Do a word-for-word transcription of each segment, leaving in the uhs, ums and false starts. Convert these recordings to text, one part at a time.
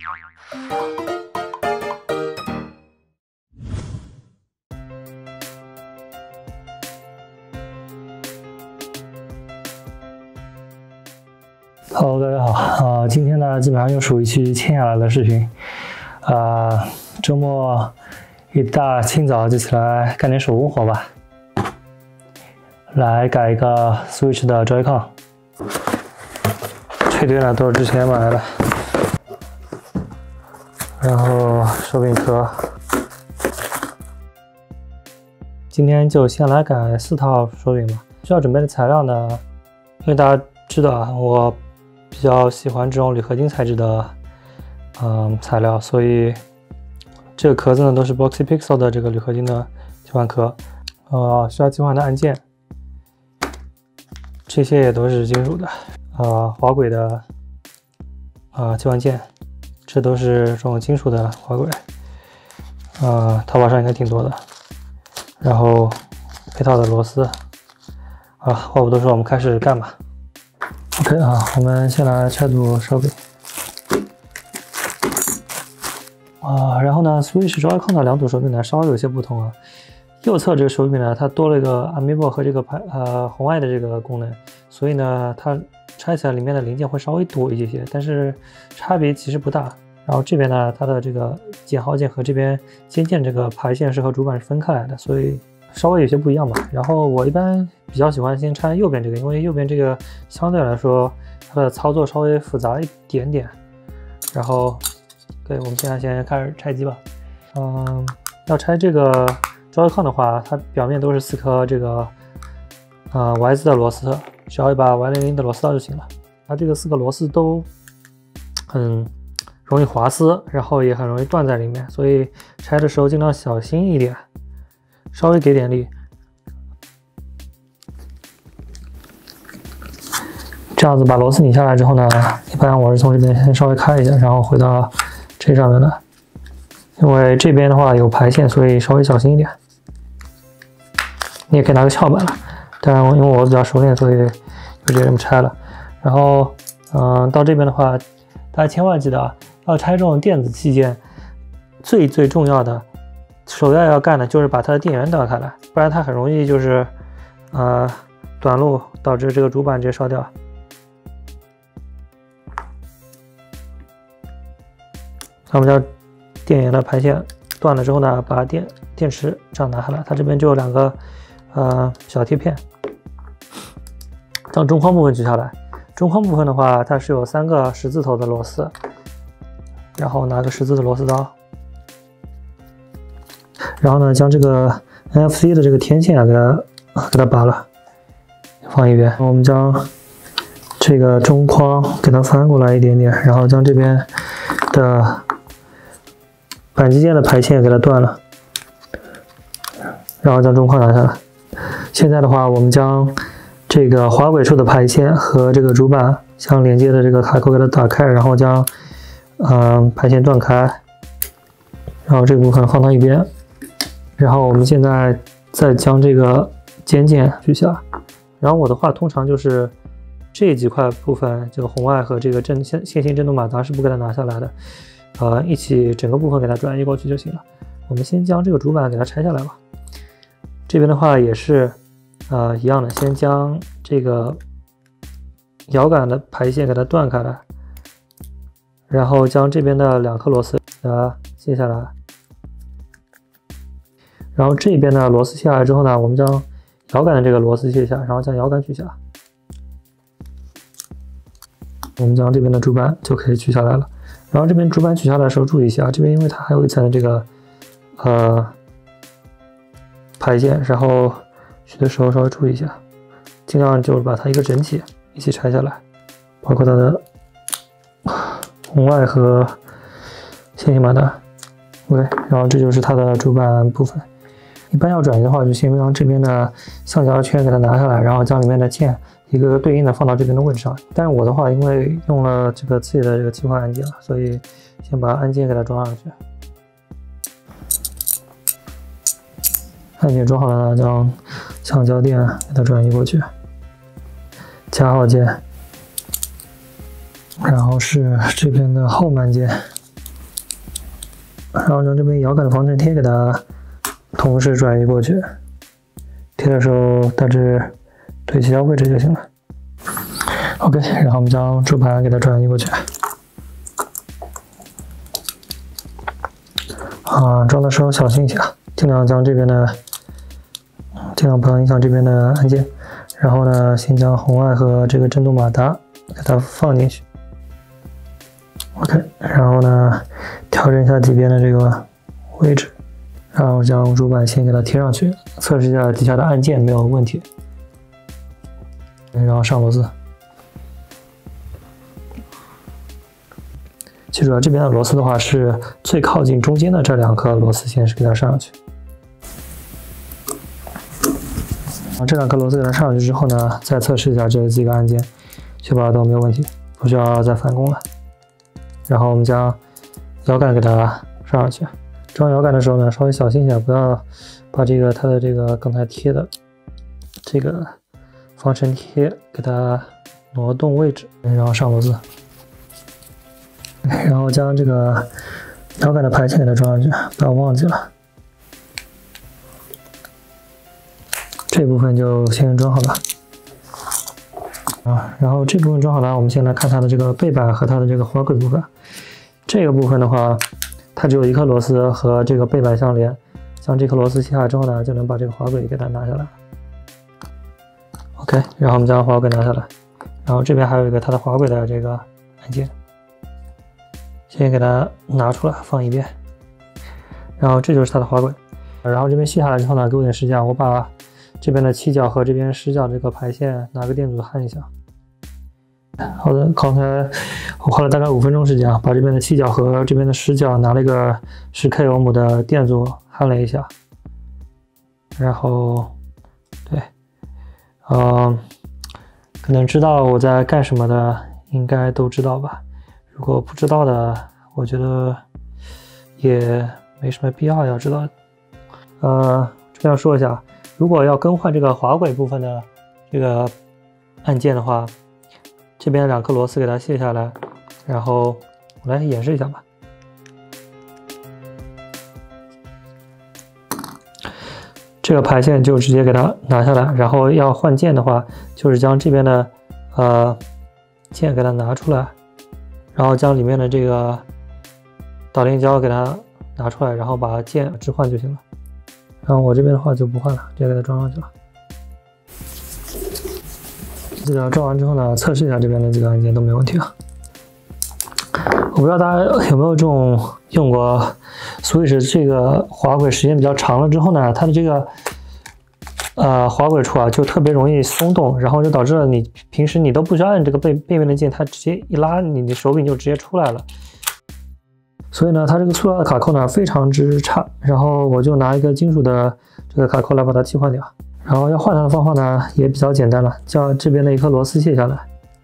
Hello， 大家好啊、呃！今天呢，基本上又属于去欠下来的视频啊、呃。周末一大清早就起来干点手工活吧，来改一个 Switch 的 Joy-Con。这堆呢都是之前买的，然后手柄壳。今天就先来改四套手柄吧。需要准备的材料呢，因为大家知道啊，我比较喜欢这种铝合金材质的嗯材料，所以这个壳子呢都是 Boxy Pixel 的这个铝合金的切换壳，呃，需要切换的按键，这些也都是金属的，呃，滑轨的呃切换键，这都是这种金属的滑轨，呃，淘宝上应该挺多的，然后配套的螺丝，啊，话不多说，我们开始干吧。OK 啊，我们先来拆组手柄。啊，然后呢 ，Switch Joy-Con 的两组手柄呢稍微有些不同啊。右侧这个手柄呢，它多了一个 Amiibo 和这个牌呃红外的这个功能，所以呢，它拆起来里面的零件会稍微多一些些，但是差别其实不大。然后这边呢，它的这个减号键和这边尖键这个排线是和主板是分开来的，所以稍微有些不一样吧。然后我一般比较喜欢先拆右边这个，因为右边这个相对来说它的操作稍微复杂一点点。然后，对，我们现在先开始拆机吧。嗯，要拆这个 Joy-Con 的话，它表面都是四颗这个呃 Y 字的螺丝，只要一把 Y 零零的螺丝刀就行了。它这个四个螺丝都很容易滑丝，然后也很容易断在里面，所以拆的时候尽量小心一点。稍微给点力，这样子把螺丝拧下来之后呢，一般我是从这边先稍微开一下，然后回到这上面来。因为这边的话有排线，所以稍微小心一点。你也可以拿个撬板了，当然因为我比较熟练，所以就直接这么拆了。然后，嗯，到这边的话，大家千万记得啊，要拆这种电子器件，最最重要的。首要要干的就是把它的电源断开来，不然它很容易就是，呃，短路导致这个主板直接烧掉。那我们将电源的排线断了之后呢，把电电池这样拿下来，它这边就有两个呃小贴片，将中框部分取下来。中框部分的话，它是有三个十字头的螺丝，然后拿个十字的螺丝刀。然后呢，将这个 N F C 的这个天线啊，给它给它拔了，放一边。我们将这个中框给它翻过来一点点，然后将这边的扳机键的排线给它断了，然后将中框拿下来。现在的话，我们将这个滑轨处的排线和这个主板相连接的这个卡口给它打开，然后将嗯、呃、排线断开，然后这个部分放到一边。然后我们现在再将这个尖键取下，然后我的话通常就是这几块部分，这个红外和这个振线线性振动马达是不给它拿下来的，呃，一起整个部分给它转移过去就行了。我们先将这个主板给它拆下来吧。这边的话也是呃一样的，先将这个摇杆的排线给它断开来，然后将这边的两颗螺丝给它卸下来。然后这边的螺丝卸下来之后呢，我们将摇杆的这个螺丝卸下，然后将摇杆取下。我们将这边的主板就可以取下来了。然后这边主板取下来的时候注意一下，这边因为它还有一层这个呃排线，然后取的时候稍微注意一下，尽量就是把它一个整体一起拆下来，包括它的红外和线性马达。OK， 然后这就是它的主板部分。一般要转移的话，就先将这边的橡胶圈给它拿下来，然后将里面的键一个个对应的放到这边的位置上。但是我的话，因为用了这个自己的这个切换按键了，所以先把按键给它装上去。按键装好了呢，将橡胶垫给它转移过去，加号键，然后是这边的后慢键， 然后将这边摇杆的防尘贴给它同时转移过去，贴的时候大致对齐到位置就行了。OK， 然后我们将主板给它转移过去。啊，装的时候小心一些，尽量将这边的，尽量不要影响这边的按键。然后呢，先将红外和这个振动马达给它放进去。OK， 然后呢，调整一下底边的这个位置，然后将主板先给它贴上去，测试一下底下的按键没有问题。然后上螺丝。记住啊，这边的螺丝的话是最靠近中间的这两颗螺丝先是给它上上去。这两颗螺丝给它上上去之后呢，再测试一下这几个按键，确保都没有问题，不需要再返工了。然后我们将摇杆给它上上去。装摇杆的时候呢，稍微小心一点，不要把这个它的这个刚才贴的这个防尘贴给它挪动位置，然后上螺丝。然后将这个摇杆的排线给它装上去，不要忘记了。这部分就先装好了啊。然后这部分装好了，我们先来看它的这个背板和它的这个滑轨部分。这个部分的话，它只有一颗螺丝和这个背板相连，将这颗螺丝卸下来之后呢，就能把这个滑轨给它拿下来。OK， 然后我们将滑轨拿下来，然后这边还有一个它的滑轨的这个按键。先给它拿出来放一边，然后这就是它的滑轨。然后这边卸下来之后呢，给我点时间，我把这边的七角和这边十角这个排线拿个电阻焊一下。好的，刚才我花了大概五分钟时间啊，把这边的七角和这边的十角拿了一个十 K 欧姆的电阻焊了一下。然后，对，嗯，可能知道我在干什么的，应该都知道吧。如果不知道的，我觉得也没什么必要要知道。呃，这边要说一下，如果要更换这个滑轨部分的这个按键的话，这边两颗螺丝给它卸下来，然后我来演示一下吧。这个排线就直接给它拿下来，然后要换键的话，就是将这边的呃键给它拿出来。然后将里面的这个导电胶给它拿出来，然后把键置换就行了。然后我这边的话就不换了，直接给它装上去了。这个装完之后呢，测试一下这边的几个按键都没问题啊。我不知道大家有没有这种用过 Switch 这个滑轨时间比较长了之后呢，它的这个呃滑轨处啊就特别容易松动，然后就导致了你平时你都不需要按这个背背面的键，它直接一拉，你的手柄就直接出来了。所以呢，它这个塑料的卡扣呢非常之差，然后我就拿一个金属的这个卡扣来把它替换掉。然后要换它的方法呢也比较简单了，将这边的一颗螺丝卸下来，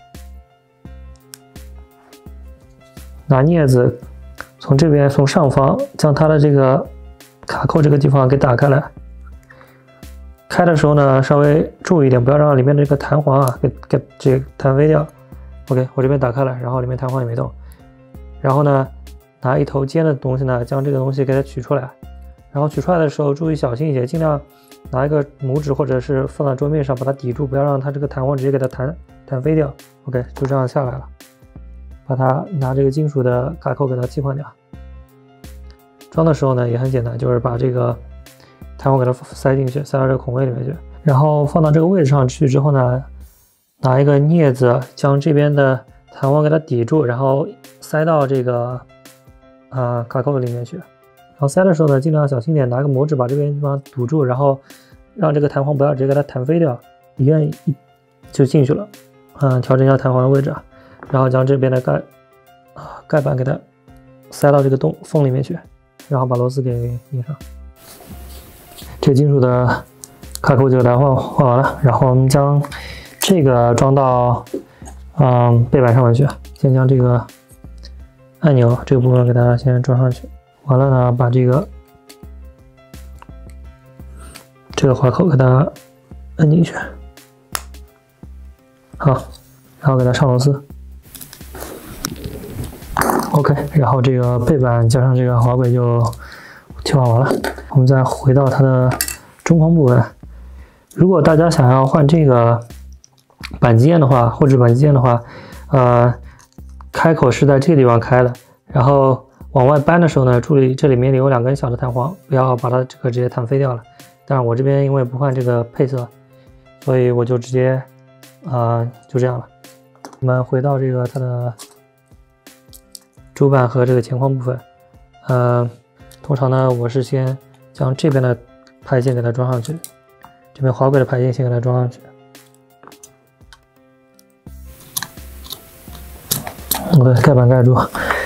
拿镊子从这边从上方将它的这个卡扣这个地方给打开来。开的时候呢，稍微注意一点，不要让里面的这个弹簧啊给给这个弹飞掉。OK， 我这边打开了，然后里面弹簧也没动。然后呢，拿一头尖的东西呢，将这个东西给它取出来。然后取出来的时候注意小心一些，尽量拿一个拇指或者是放在桌面上把它抵住，不要让它这个弹簧直接给它弹弹飞掉。OK， 就这样下来了。把它拿这个金属的卡扣给它替换掉。装的时候呢也很简单，就是把这个弹簧给它塞进去，塞到这个孔位里面去，然后放到这个位置上去之后呢，拿一个镊子将这边的弹簧给它抵住，然后塞到这个啊、呃、卡扣里面去。然后塞的时候呢，尽量小心点，拿个拇指把这边地方堵住，然后让这个弹簧不要直接给它弹飞掉，一按一就进去了。嗯，调整一下弹簧的位置，然后将这边的盖啊盖板给它塞到这个洞缝里面去，然后把螺丝给拧上。这个金属的卡扣就给它换换完了，然后我们将这个装到嗯背板上面去，先将这个按钮这个部分给它先装上去，完了呢把这个这个滑扣给它摁进去，好，然后给它上螺丝。 OK， 然后这个背板加上这个滑轨就替换完了。我们再回到它的中框部分。如果大家想要换这个扳机键的话，后置扳机键的话，呃，开口是在这个地方开的，然后往外搬的时候呢，注意这里面有两根小的弹簧，不要把它这个直接弹飞掉了。但是我这边因为不换这个配色，所以我就直接呃就这样了。我们回到这个它的主板和这个前框部分，呃，通常呢我是先将这边的排线给它装上去，这边滑轨的排线先给它装上去。OK， 盖板盖住。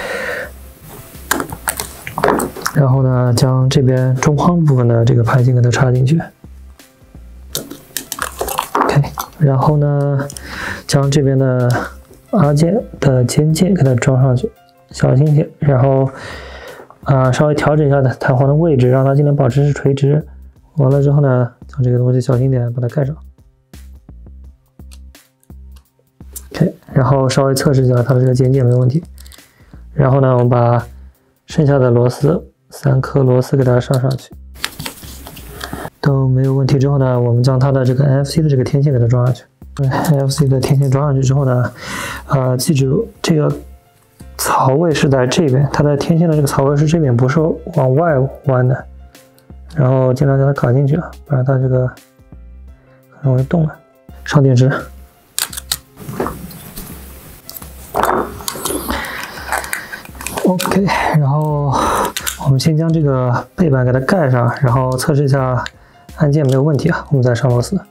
然后呢，将这边中框部分的这个排线给它插进去。OK， 然后呢，将这边的 R 键的尖键给它装上去，小心些。然后啊、呃，稍微调整一下弹簧的位置，让它尽量保持是垂直。完了之后呢，将这个东西小心点把它盖上。OK， 然后稍微测试一下它的这个尖键没问题。然后呢，我们把剩下的螺丝。三颗螺丝给它上上去，都没有问题之后呢，我们将它的这个 N F C 的这个天线给它装上去。N F C 的天线装上去之后呢，呃，记住这个槽位是在这边，它的天线的这个槽位是这边，不是往外弯的。然后尽量将它卡进去啊，不然它这个很容易动了。上电池。OK， 然后我们先将这个背板给它盖上，然后测试一下按键没有问题啊，我们再上螺丝。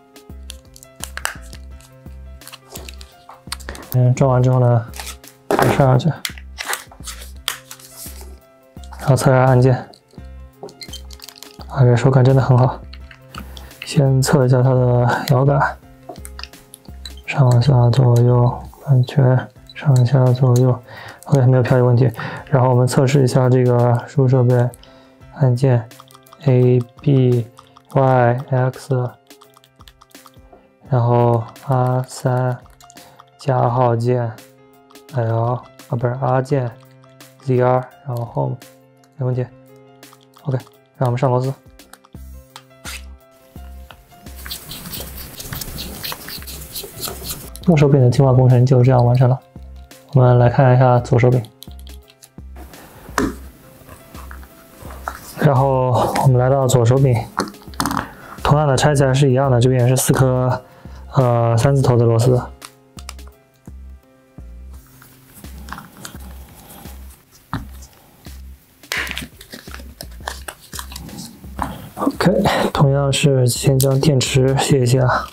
嗯，装完之后呢，上上去，然后测一下按键，啊，这手感真的很好。先测一下它的摇杆，上下左右安全，上下左右。OK， 没有漂移问题。然后我们测试一下这个输入设备按键 A B Y X， 然后 R 三 加号键 L 啊不是 R 键 Z R， 然后 Home 没问题。OK， 让我们上螺丝。右手柄的净化工程就这样完成了。我们来看一下左手柄，然后我们来到左手柄，同样的拆起来是一样的，这边也是四颗呃三字头的螺丝。OK， 同样是先将电池卸一下。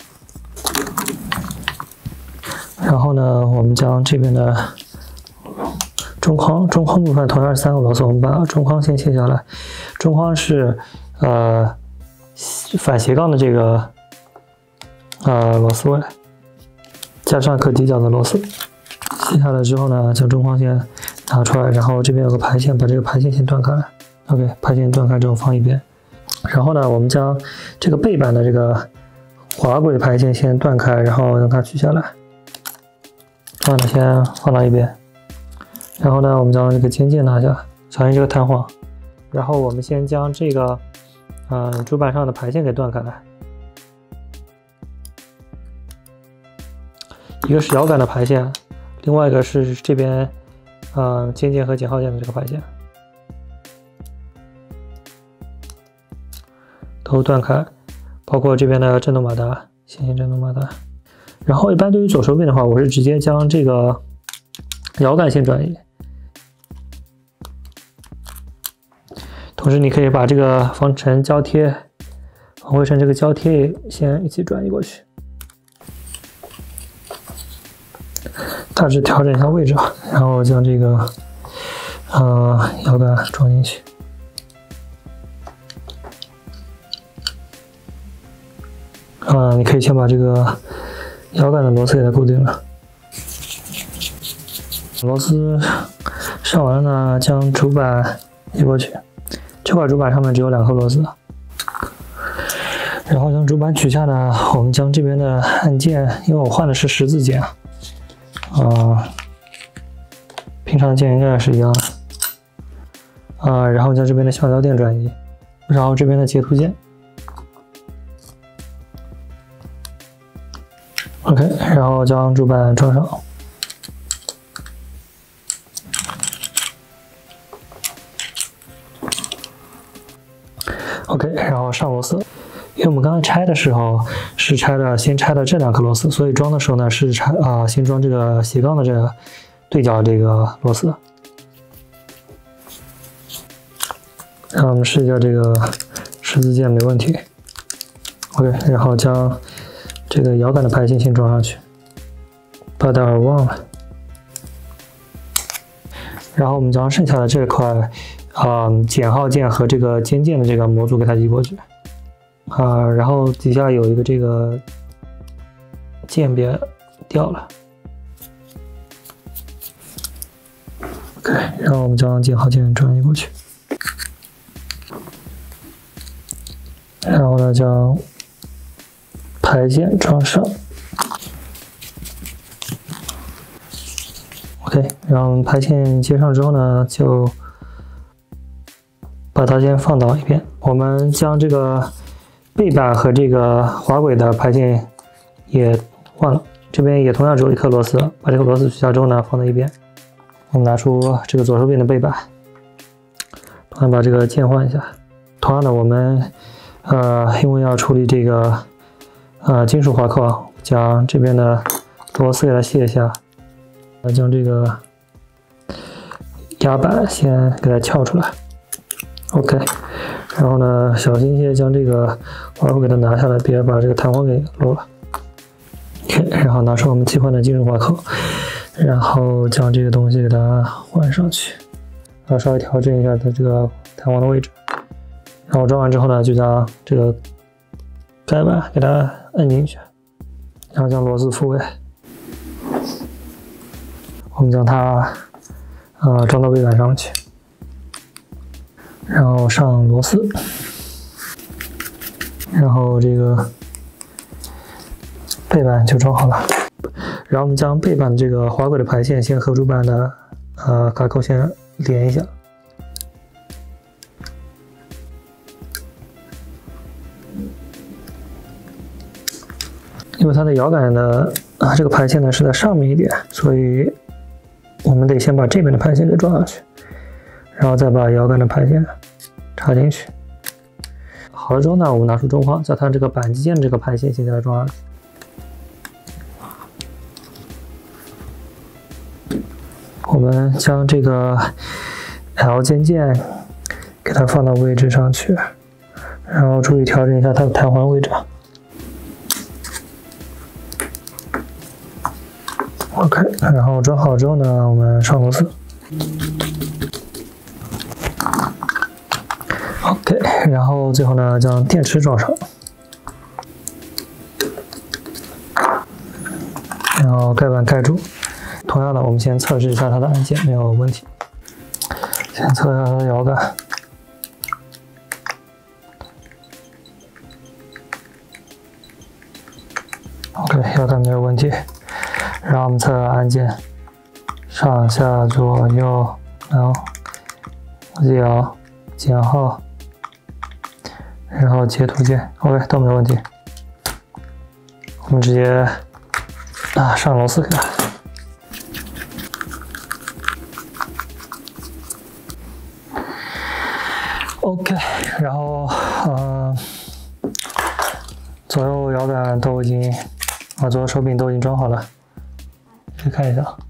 然后呢，我们将这边的中框中框部分同样是三个螺丝，我们把中框先卸下来。中框是呃反斜杠的这个呃螺丝位，加上可抵脚的螺丝。卸下来之后呢，将中框先拿出来，然后这边有个排线，把这个排线先断开。OK， 排线断开之后放一边。然后呢，我们将这个背板的这个滑轨排线先断开，然后让它取下来。把它先放到一边，然后呢，我们将这个尖键拿下，小心这个弹簧。然后我们先将这个，呃，主板上的排线给断开来。一个是摇杆的排线，另外一个是这边，呃，尖键和减号键的这个排线，都断开，包括这边的振动马达，线性振动马达。然后一般对于左手柄的话，我是直接将这个摇杆先转移，同时你可以把这个防尘胶贴、防灰尘这个胶贴先一起转移过去，大致调整一下位置吧，然后将这个呃摇杆装进去。啊，你可以先把这个摇杆的螺丝给它固定了。螺丝上完了呢，将主板移过去。这块主板上面只有两颗螺丝。然后将主板取下呢，我们将这边的按键，因为我换的是十字键啊，呃， 平常的键应该是一样的。啊、呃，然后将这边的橡胶垫转移，然后这边的截图键。OK， 然后将主板装上。OK， 然后上螺丝。因为我们刚才拆的时候是拆的，先拆的这两颗螺丝，所以装的时候呢是拆啊、呃，先装这个斜杠的这个对角这个螺丝。让我们试一下这个十字键没问题。OK， 然后将这个摇杆的排线先装上去，怕待会儿忘了。然后我们将剩下的这块啊、呃、减号键和这个尖键的这个模组给它移过去。啊、呃，然后底下有一个这个键别掉了。OK， 然后我们将减号键转移过去。然后呢，将排线装上。OK， 然后排线接上之后呢，就把它先放倒一边。我们将这个背板和这个滑轨的排线也换了，这边也同样只有一颗螺丝，把这个螺丝取下之后呢，放在一边。我们拿出这个左手边的背板，同样把这个键换一下。同样的，我们呃，因为要处理这个呃金属滑扣，将这边的螺丝给它卸一下，将这个压板先给它撬出来。OK， 然后呢，小心些将这个滑扣给它拿下来，别把这个弹簧给漏了。OK， 然后拿出我们替换的金属滑扣，然后将这个东西给它换上去，然后稍微调整一下它这个弹簧的位置。然后装完之后呢，就将这个盖板给它摁进去，然后将螺丝复位。我们将它呃装到背板上去，然后上螺丝，然后这个背板就装好了。然后我们将背板的这个滑轨的排线先和主板的呃卡扣先连一下。因为它的摇杆的啊这个排线呢是在上面一点，所以我们得先把这边的排线给装上去，然后再把摇杆的排线插进去。好了之后呢，我们拿出中框，将它这个扳机键这个排线先给它装上去。我们将这个 L 尖键给它放到位置上去，然后注意调整一下它的弹簧位置。OK， 然后装好之后呢，我们上螺丝。OK， 然后最后呢，将电池装上，然后盖板盖住。同样的，我们先测试一下它的按键没有问题。先测一下它的摇杆。OK， 摇杆没有问题。然后我们测按键，上下左右，然后摇减号，然后截图键 ，OK 都没问题。我们直接啊上螺丝给它。OK， 然后呃左右摇杆都已经啊左右手柄都已经装好了。可以看一下，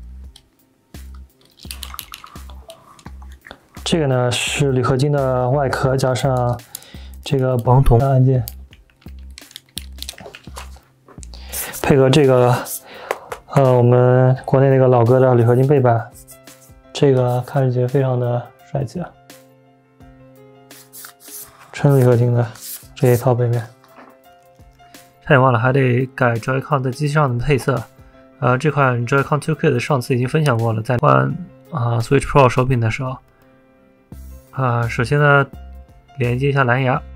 这个呢是铝合金的外壳加上这个绑筒的按键，配合这个呃我们国内那个老哥的铝合金背板，这个看上去非常的帅气啊，纯铝合金的这一套背面。差点忘了，还得改 Joy-Con 在机器上的配色。呃，这款 Joy-Con 二 Kit 上次已经分享过了，在换啊、呃、Switch Pro 手柄的时候，啊、呃，首先呢，连接一下蓝牙，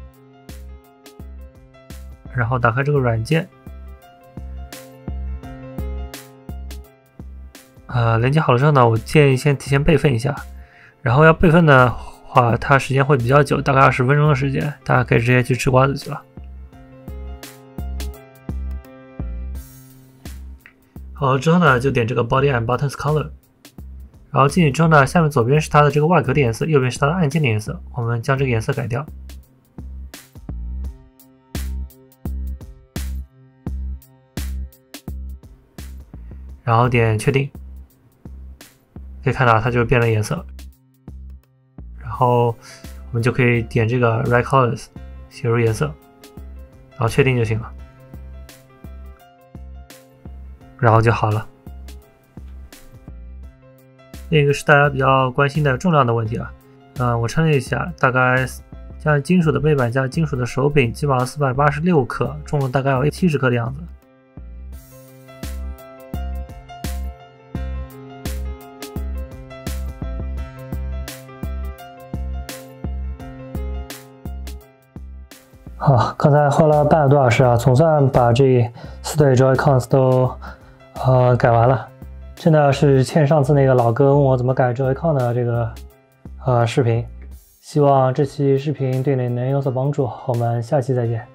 然后打开这个软件， 呃，连接好了之后呢，我建议先提前备份一下，然后要备份的话，它时间会比较久，大概二十分钟的时间，大家可以直接去吃瓜子去了。好了之后呢，就点这个 Body and Buttons Color， 然后进去之后呢，下面左边是它的这个外壳的颜色，右边是它的按键的颜色，我们将这个颜色改掉。然后点确定，可以看到它就变了颜色。然后我们就可以点这个 Write Colors， 写入颜色，然后确定就行了，然后就好了。另一个是大家比较关心的重量的问题啊，嗯、呃，我称了一下，大概加金属的背板加金属的手柄，基本上四百八十六克，重了大概有七十克的样子。好，刚才花了半个多小时啊，总算把这四对 Joy-Cons 都呃改完了。真的是欠上次那个老哥问我怎么改 Joy-Con 的这个呃视频，希望这期视频对你能有所帮助。我们下期再见。